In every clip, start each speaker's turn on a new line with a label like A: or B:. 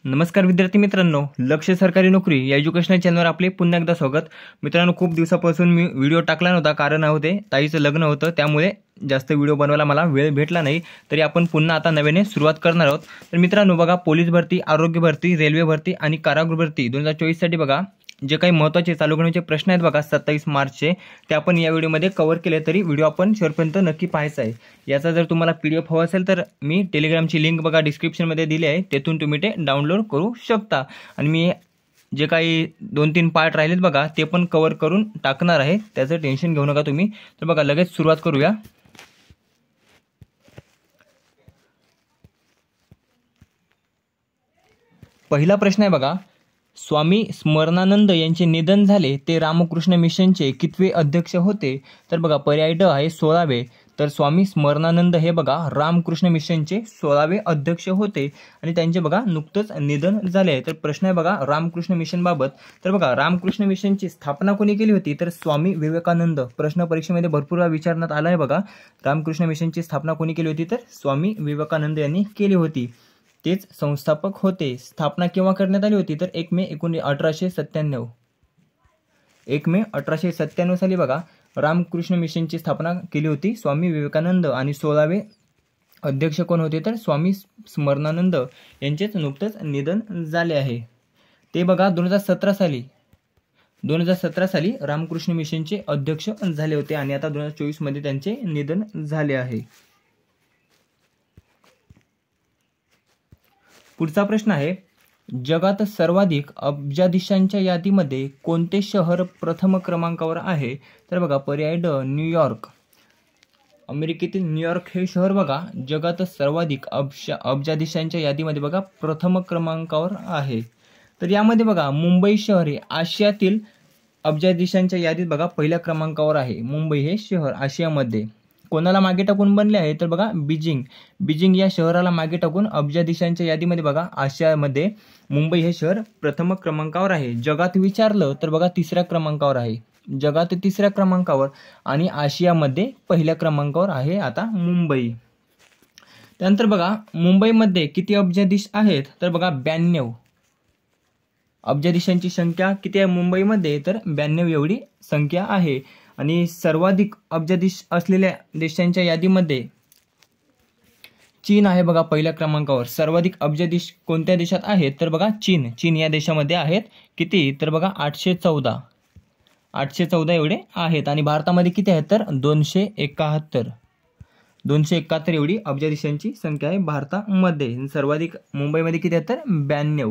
A: नमस्कार विद्यार्थी मित्रांनो, लक्ष सरकारी नोकरी या एज्युकेशनल चॅनलवर आपले पुन्हा एकदा स्वागत। मित्रांनो, खूप दिवसापासून मी व्हिडिओ टाकला नव्हता, कारण होते ताईचं लग्न होतं, त्यामुळे जास्त व्हिडिओ बनवायला मला वेळ भेटला नाही। तरी आपण पुन्हा आता नव्याने सुरुवात करणार आहोत। तर मित्रांनो बघा, पोलीस भरती, आरोग्य भरती, रेल्वे भरती आणि कारागृह भरती 2024 साठी बघा जे काही महत्त्वाचे चालू घडामोडीचे प्रश्न आहेत बघा 27 मार्चचे, ते आपण या व्हिडिओमध्ये कव्हर केले। तरी व्हिडिओ आपण शेवटपर्यंत नक्की पाहायचा आहे। याचा जर तुम्हाला PDF हवा असेल तर मी टेलिग्रामची लिंक बघा डिस्क्रिप्शनमध्ये दिली आहे, तेथून तुम्ही ते डाउनलोड करू शकता। आणि मी जे काही 2-3 पार्ट राहिलेत बघा ते पण कव्हर करून टाकणार आहे, त्याचं टेन्शन घेऊ नका तुम्ही। तर बघा लगेच सुरुवात करूया। पहिला प्रश्न आहे बघा, स्वामी स्मरणानंद यांचे निधन झाले ते रामकृष्ण मिशनचे कितवे अध्यक्ष होते? तर बघा पर्याय ड आहे 16वे। तर स्वामी स्मरणानंद हे बघा रामकृष्ण मिशनचे 16वे अध्यक्ष होते आणि त्यांचे बघा नुकतंच निधन झाले। तर प्रश्न आहे बघा रामकृष्ण मिशन बाबत। तर बघा रामकृष्ण मिशनची स्थापना कोणी केली होती? तर स्वामी विवेकानंद। प्रश्न परीक्षेमध्ये भरपूर वेळा विचारण्यात आला आहे बघा, रामकृष्ण मिशनची स्थापना कोणी केली होती? तर स्वामी विवेकानंद यांनी केली होती, तेच संस्थापक होते। स्थापना केव्हा करण्यात आली होती? तर 1 मे 1897। 1 मे 1897 साली बघा रामकृष्ण मिशनची स्थापना केली होती स्वामी विवेकानंद। आणि 16वे अध्यक्ष कोण होते? तर स्वामी स्मरणानंद यांचेच नुकतंच निधन झाले आहे। ते बघा 2017 साली रामकृष्ण मिशनचे अध्यक्ष झाले होते आणि आता 2024 मध्ये त्यांचे निधन झाले आहे। पुढचा प्रश्न आहे, जगात सर्वाधिक अब्जाधीशांच्या यादीमध्ये कोणते शहर प्रथम क्रमांकावर आहे? तर बघा पर्याय ड न्यूयॉर्क। अमेरिकेतील न्यूयॉर्क हे शहर बघा जगात सर्वाधिक अब्जाधीशांच्या यादीमध्ये बघा प्रथम क्रमांकावर आहे। तर यामध्ये बघा मुंबई शहर हे आशियातील अब्जाधीशांच्या यादीत बघा पहिल्या क्रमांकावर आहे। मुंबई हे शहर आशियामध्ये कोणाला मागे टाकून बनले आहे? तर बघा बीजिंग या शहराला मागे टाकून अब्जाधीशांच्या यादीमध्ये बघा आशियामध्ये मुंबई हे शहर प्रथम क्रमांकावर आहे। जगात विचारलं तर बघा 3ऱ्या क्रमांकावर आहे, जगात 3ऱ्या क्रमांकावर आणि आशियामध्ये पहिल्या क्रमांकावर आहे आता मुंबई। त्यानंतर बघा मुंबईमध्ये किती अब्जाधीश आहेत? तर बघा 92। अब्जाधीशांची संख्या किती आहे मुंबईमध्ये? तर 92 एवढी संख्या आहे। आणि सर्वाधिक अब्जाधीश असलेल्या देशांच्या यादीमध्ये चीन आहे बघा पहिल्या क्रमांकावर। सर्वाधिक अब्जाधीश कोणत्या देशात आहेत? तर बघा चीन या देशामध्ये आहेत। किती? तर बघा 814 एवढे आहेत। आणि भारतामध्ये किती आहेत? तर 271 एवढी अब्जाधीशांची संख्या आहे भारतामध्ये। सर्वाधिक मुंबईमध्ये किती आहेत? तर 92।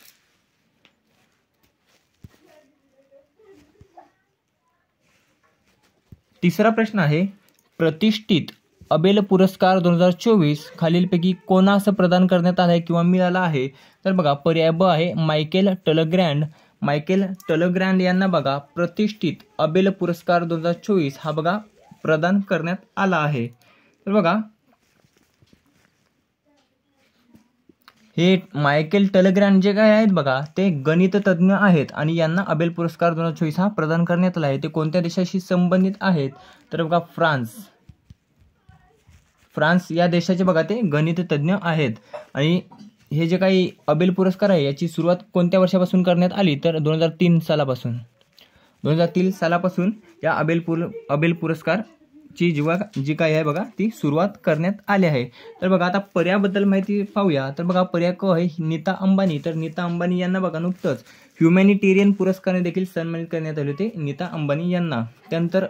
A: तिसरा प्रश्न आहे, प्रतिष्ठित अबेल पुरस्कार 2024 खालीलपैकी कोणास प्रदान करण्यात आला आहे किंवा मिळाला आहे? तर बघा पर्याय ब आहे मायकेल टलग्रँड यांना बघा प्रतिष्ठित अबेल पुरस्कार 2024 हा बघा प्रदान करण्यात आला आहे। तर बघा हे मायकेल टलग्रँड जे काय आहेत बघा ते गणित तज्ञ आहेत आणि यांना अबेल पुरस्कार 2024 हा प्रदान करण्यात आला आहे। ते कोणत्या देशाशी संबंधित आहेत? तर बघा फ्रान्स या देशाचे बघा ते गणित तज्ञ आहेत। आणि हे जे काही अबेल पुरस्कार आहे याची सुरुवात कोणत्या वर्षापासून करण्यात आली? तर 2003 सालापासून या अबेल पुरस्कार जी काही आहे बघा ती सुरुवात करण्यात आली आहे। तर बघा आता पर्यायाबद्दल माहिती पाहूया। तर बघा पर्याय क आहे नीता अंबानी। तर नीता अंबानी यांना बघा नुकतंच ह्युमॅनिटेरियन पुरस्काराने देखील सन्मानित करण्यात आले होते नीता अंबानी यांना। त्यानंतर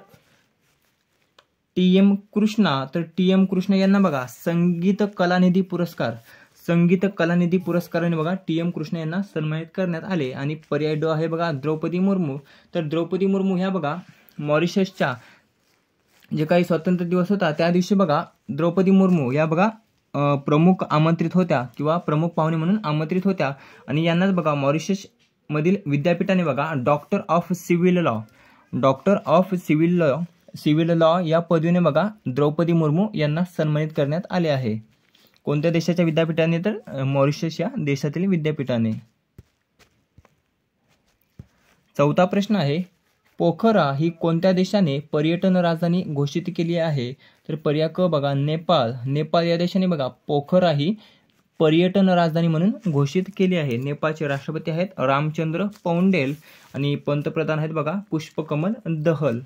A: TM कृष्णा। तर TM कृष्णा यांना बघा संगीत कलानिधी पुरस्काराने बघा TM कृष्णा यांना सन्मानित करण्यात आले। आणि पर्याय ड आहे बघा द्रौपदी मुर्मू। तर द्रौपदी मुर्मू ह्या बघा मॉरिशसच्या जे काही स्वातंत्र्य दिवस होता त्या दिवशी बघा द्रौपदी मुर्मू या बघा प्रमुख आमंत्रित होत्या किंवा प्रमुख पाहुणे म्हणून आमंत्रित होत्या। आणि यांनाच बघा मॉरिशस मधील विद्यापीठाने बघा डॉक्टर ऑफ सिव्हिल लॉ या पदवीने बघा द्रौपदी मुर्मू यांना सन्मानित करण्यात आले आहे। कोणत्या देशाच्या विद्यापीठाने? तर मॉरिशस या देशातील विद्यापीठाने। चौथा प्रश्न आहे, पोखरा ही कोणत्या देशाने पर्यटन राजधानी घोषित केली आहे? तर पर्याय क बघा नेपाळ या देशाने बघा पोखरा ही पर्यटन राजधानी म्हणून घोषित केली आहे? नेपाळचे राष्ट्रपती आहेत रामचंद्र पौंडेल आणि पंतप्रधान आहेत बघा पुष्पकमल दहल.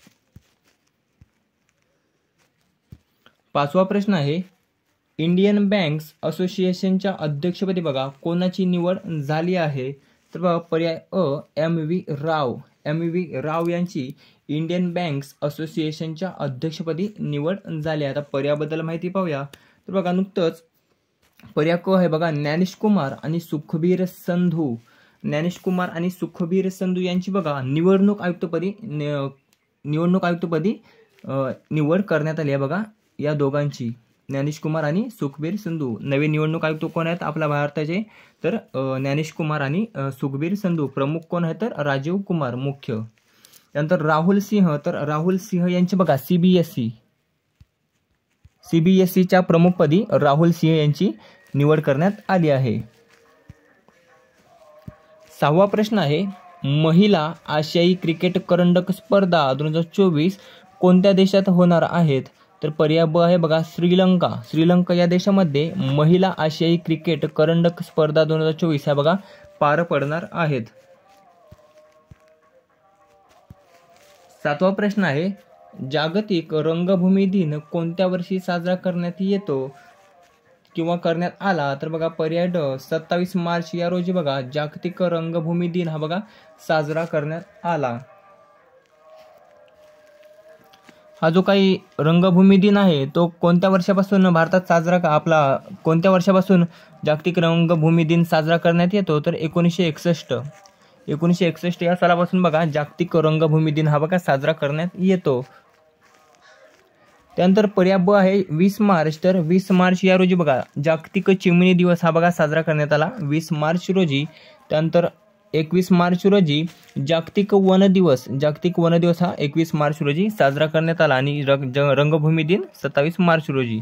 A: 5वा प्रश्न आहे, इंडियन बँक्स असोसिएशनच्या अध्यक्षपदी बघा कोणाची निवड झाली आहे? तर बघा पर्याय अ M.V. राव. M.V. राव यांची इंडियन बँक्स असोसिएशनच्या अध्यक्षपदी निवड झाली. आता पर्यायाबद्दल माहिती पाहूया. तर बघा नुकतंच पर्याय क आहे बघा ज्ञानेश कुमार आणि सुखबीर संधू. ज्ञानेश कुमार आणि सुखबीर संधू यांची बघा निवडणूक आयुक्तपदी निवड करण्यात आली आहे बघा या दोघांची. ज्ञानेश कुमार आणि सुखबीर संधू नवे निवडणूक आयुक्त कोण आहेत आपल्या भारताचे? तर ज्ञानेश कुमार आणि सुखबीर संधू. प्रमुख कोण आहे? तर राजीव कुमार मुख्य. त्यानंतर राहुल सिंह. तर राहुल सिंह यांची बघा सीबीएसईच्या प्रमुखपदी राहुल सिंह यांची निवड करण्यात आली आहे. 6वा प्रश्न आहे, महिला आशियाई क्रिकेट करंडक स्पर्धा 2024 कोणत्या देशात होणार आहेत? तर पर्याय ब आहे बघा श्रीलंका. श्रीलंका या देशामध्ये महिला आशियाई क्रिकेट करंडक स्पर्धा 2024 ह्या बघा पार पडणार आहेत. 7वा प्रश्न आहे, जागतिक रंगभूमी दिन कोणत्या वर्षी साजरा करण्यात येतो किंवा करण्यात आला? तर बघा पर्याय ड 27 मार्च या रोजी बघा जागतिक रंगभूमी दिन हा बघा साजरा करण्यात आला. हा जो काही रंगभूमी दिन आहे तो कोणत्या वर्षापासून भारतात कोणत्या वर्षापासून जागतिक रंगभूमी दिन साजरा करण्यात येतो? तर 1961 या सालापासून बघा जागतिक रंगभूमी दिन हा बघा साजरा करण्यात येतो. त्यानंतर पर्याय ब आहे 20 मार्च. तर 20 मार्च या रोजी बघा जागतिक चिमणी दिवस हा बघा साजरा करण्यात आला 20 मार्च रोजी. त्यानंतर 21 मार्च रोजी जागतिक वन दिवस हा 21 मार्च रोजी साजरा करण्यात आला आणि रंगभूमी दिन 27 मार्च रोजी.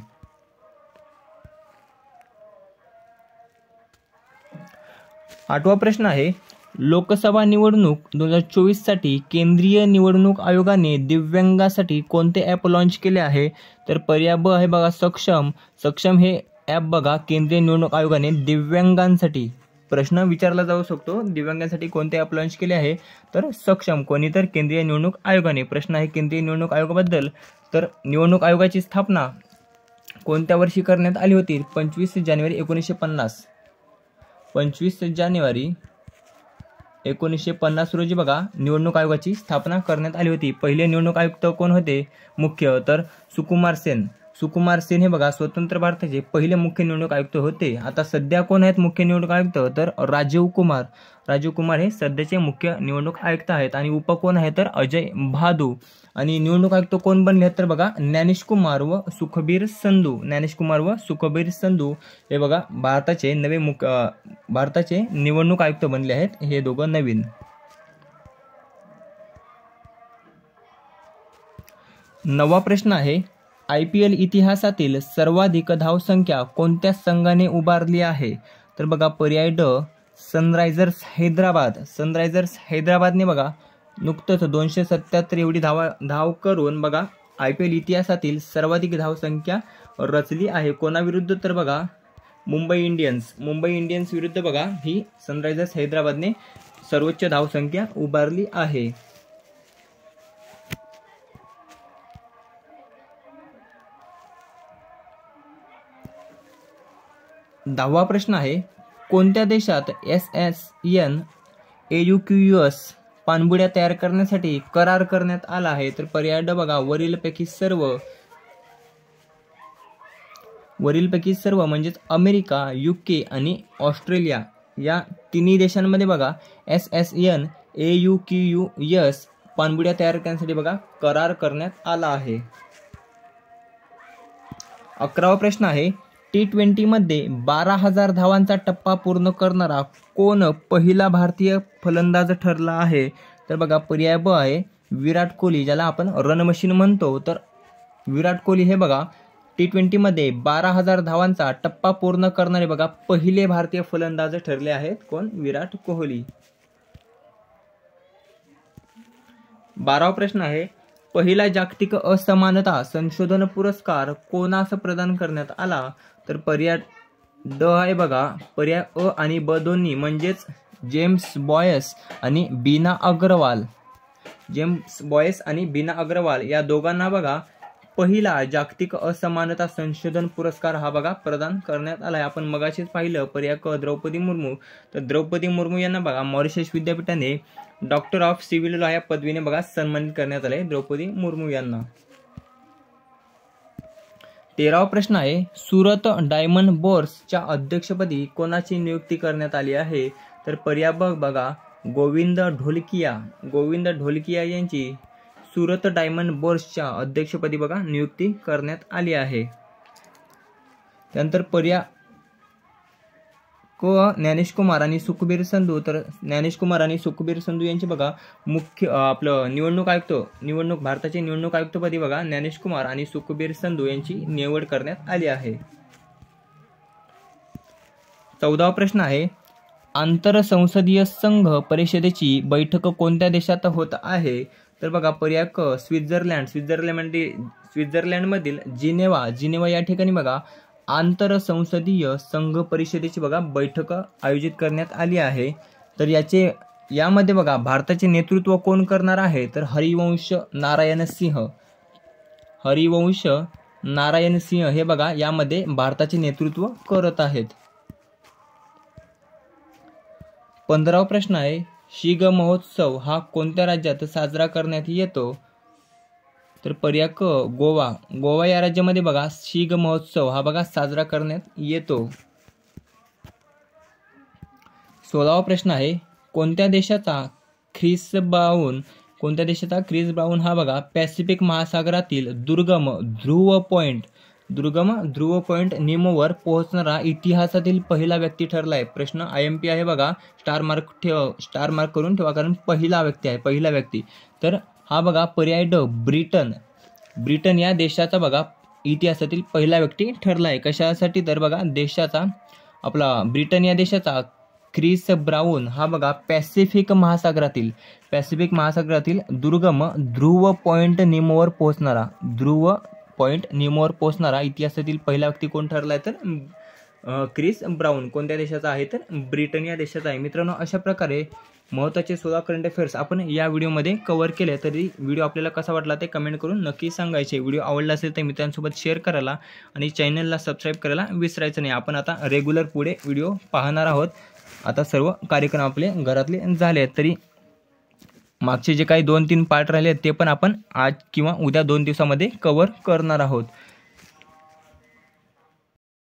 A: 8वा प्रश्न आहे, लोकसभा निवडणूक 2024 साठी केंद्रीय निवडणूक आयोगाने दिव्यांगासाठी कोणते ॲप लॉन्च केले आहे? तर पर्याय ब आहे बघा सक्षम हे ॲप बघा केंद्रीय निवडणूक आयोगाने दिव्यांगांसाठी. प्रश्न विचारला जाऊ शकतो दिव्यांगांसाठी कोणते ॲप लॉन्च केले आहे? तर सक्षम. कोणी? तर केंद्रीय निवडणूक आयोगाने. प्रश्न आहे केंद्रीय निवडणूक आयोगाबद्दल. तर निवडणूक आयोगाची स्थापना कोणत्या वर्षी करण्यात आली होती? 25 जानेवारी 1950. 25 जानेवारी 1950 रोजी बघा निवडणूक आयोगाची स्थापना करण्यात आली होती. पहिले निवडणूक आयुक्त कोण होते मुख्य? तर सुकुमार सेन हे बघा स्वतंत्र भारताचे पहिले मुख्य निवडणूक आयुक्त होते. आता सध्या कोण आहेत मुख्य निवडणूक आयुक्त? तर राजीव कुमार हे सध्याचे मुख्य निवडणूक आयुक्त आहेत. आणि उप कोण आहे? तर अजय भादू. आणि निवडणूक आयुक्त कोण बनले आहेत? तर बघा ज्ञानेश कुमार व सुखबीर संधू हे बघा भारताचे निवडणूक आयुक्त बनले आहेत हे दोघं नवीन. 9वा प्रश्न आहे, IPL इतिहासातील सर्वाधिक धावसंख्या कोणत्या संघाने उभारली आहे? तर बघा पर्याय ड सनरायझर्स हैदराबादने बघा नुकतंच 277 एवढी धाव करून बघा IPL इतिहासातील सर्वाधिक धावसंख्या रचली आहे. कोणाविरुद्ध? तर बघा मुंबई इंडियन्स विरुद्ध बघा ही सनरायझर्स हैदराबादने सर्वोच्च धावसंख्या उभारली आहे. 10वा प्रश्न आहे, कोणत्या देशात SSN AUKUS पाणबुड्या तयार करण्यासाठी करार करण्यात आला आहे? तर पर्याय ड बघा वरीलपैकी सर्व म्हणजेच अमेरिका, UK आणि ऑस्ट्रेलिया या तिन्ही देशांमध्ये बघा SSN AUKUS पाणबुड्या तयार करण्यासाठी बघा करार करण्यात आला आहे. 11वा प्रश्न आहे, T20 मध्ये 12,000 धावांचा टप्पा पूर्ण करणारा कोण पहिला भारतीय फलंदाज ठरला आहे? तर बघा पर्याय ब आहे विराट कोहली, ज्याला आपण रन मशीन म्हणतो. तर विराट कोहली हे बघा T20 मध्ये 12,000 धावांचा टप्पा पूर्ण करणारे बघा पहिले भारतीय फलंदाज ठरले आहेत. कोण? विराट कोहली. 12वा प्रश्न आहे, पहिला जागतिक असमानता संशोधन पुरस्कार कोणास प्रदान करण्यात आला? तर पर्याय ड आहे बघा पर्याय अ आणि ब दोन्ही, म्हणजेच जेम्स बॉयस आणि बीना अग्रवाल. जेम्स बॉयस आणि बीना अग्रवाल या दोघांना बघा पहिला जागतिक असमानता संशोधन पुरस्कार हा बघा प्रदान करण्यात आलाय. आपण मगाशीच पाहिलं पर्याय क द्रौपदी मुर्मू. तर द्रौपदी मुर्मू यांना बघा मॉरिशस विद्यापीठाने डॉक्टर ऑफ सिव्हिल लॉ या पदवीने बघा सन्मानित करण्यात आले द्रौपदी मुर्मू यांना. 13वा प्रश्न आहे, सुरत डायमंड बोर्सच्या अध्यक्षपदी कोणाची नियुक्ती करण्यात आली आहे? तर पर्याय बघा गोविंद ढोलकिया. गोविंद ढोलकिया यांची सुरत डायमंड बोर्सच्या अध्यक्षपदी बघा नियुक्ती करण्यात आली आहे. त्यानंतर पर्याय क ज्ञानेशकुमार आणि सुखबीर संधू. तर ज्ञानेशकुमार आणि सुखबीर संधू यांची बघा मुख्य आपलं निवडणूक भारताचे निवडणूक आयुक्तपदी बघा ज्ञानेशकुमार आणि सुखबीर संधू यांची निवड करण्यात आली आहे. 14वा प्रश्न आहे, आंतरसंसदीय संघ परिषदेची बैठक कोणत्या देशात होत आहे? तर बघा पर्याय क स्वित्झर्लंड. स्वित्झर्लंडमधील जिनेवा या ठिकाणी बघा आंतरसंसदीय संघ परिषदेची बघा बैठक आयोजित करण्यात आली आहे. तर यामध्ये बघा भारताचे नेतृत्व कोण करणार आहे? तर हरिवंश नारायण सिंह हे बघा यामध्ये भारताचे नेतृत्व करत आहेत. 15वा प्रश्न आहे, शिग महोत्सव हा कोणत्या राज्यात साजरा करण्यात येतो? तर पर्याय क गोवा या राज्यामध्ये बघा शिग महोत्सव हा बघा साजरा करण्यात येतो. 16वा प्रश्न आहे, कोणत्या देशाचा ख्रिस ब्राऊन हा बघा पॅसिफिक महासागरातील दुर्गम ध्रुव पॉइंट निमोवर पोहोचणारा इतिहासातील पहिला व्यक्ती ठरलाय? प्रश्न IMP आहे बघा, स्टार मार्क करून ठेवा, कारण पहिला व्यक्ती. तर हा बघा पर्याय ड ब्रिटन या देशाचा बघा इतिहासातील पहिला व्यक्ती ठरलाय. कशासाठी? तर बघा ब्रिटन या देशाचा ख्रिस ब्राऊन हा बघा पॅसिफिक महासागरातील दुर्गम ध्रुव पॉइंट निमोवर पोहोचणारा इतिहासातील पहिला व्यक्ती कोण ठरलाय? तर ख्रिस ब्राऊन. कोणत्या देशाचा आहे? तर ब्रिटन या देशाचा आहे. मित्रांनो, अशा प्रकारे महत्त्वाचे 16 करंट अफेअर्स आपण या व्हिडिओमध्ये कव्हर केले. तरी व्हिडिओ आपल्याला कसा वाटला ते कमेंट करून नक्की सांगायचे. व्हिडिओ आवडला असेल तर मित्रांसोबत शेअर करायला आणि चॅनलला सबस्क्राईब करायला विसरायचं नाही. आपण आता रेग्युलर पुढे व्हिडिओ पाहणार आहोत. आता सर्व कार्यक्रम आपले घरातले झाले आहेत, तरी मागचे जे काही 2-3 पार्ट राहिले ते पण आपण आज किंवा उद्या 2 दिवसामध्ये कव्हर करणार आहोत.